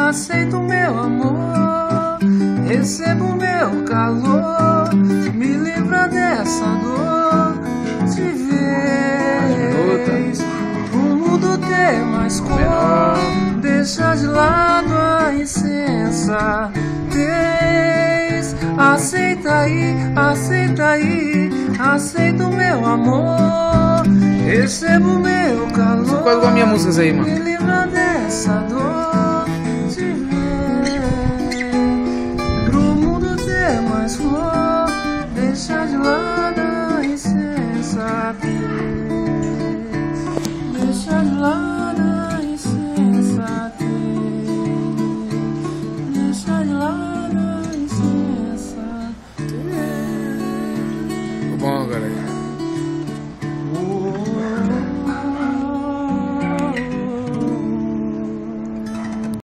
aceito meu amor, recebo meu calor, me livra dessa dor de vez. O mundo ter mais cor, deixa de lado a insensatez. Aceita aí, aceito meu amor, recebo meu calor. Qual é a minha música aí, mano? Me livra dessa dor de ver. Pro mundo ter mais flor, deixa de lado a insensatez. Deixa de lado a insensatez. Deixa de lado a insensatez. Bom, galera.